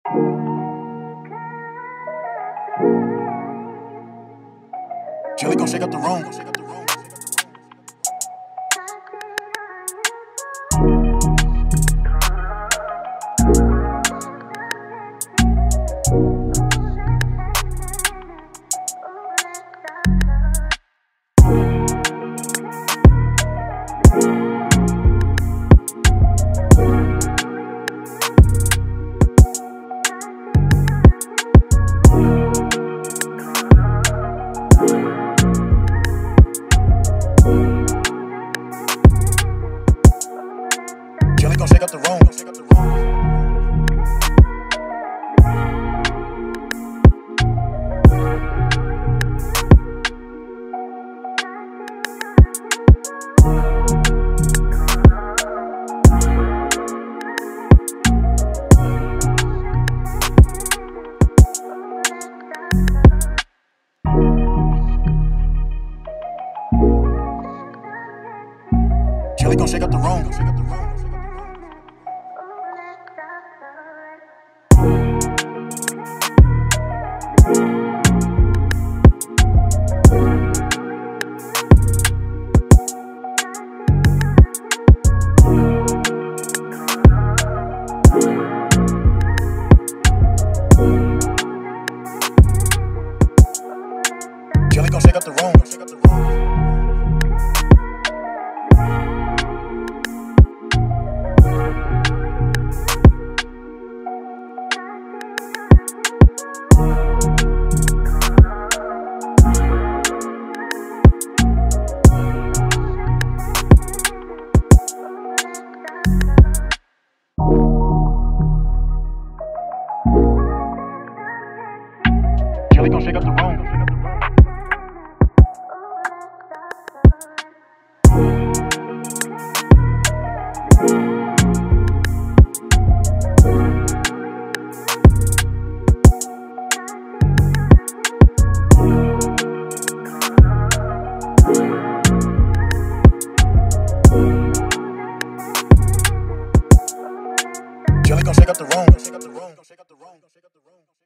JLLY gon' shake up the room. JLLY gon' shake up the room. JLLY gon' shake up the room. JLLY gon' shake up the room. JLLY gon' shake up the room. JLLY gon' shake up the room.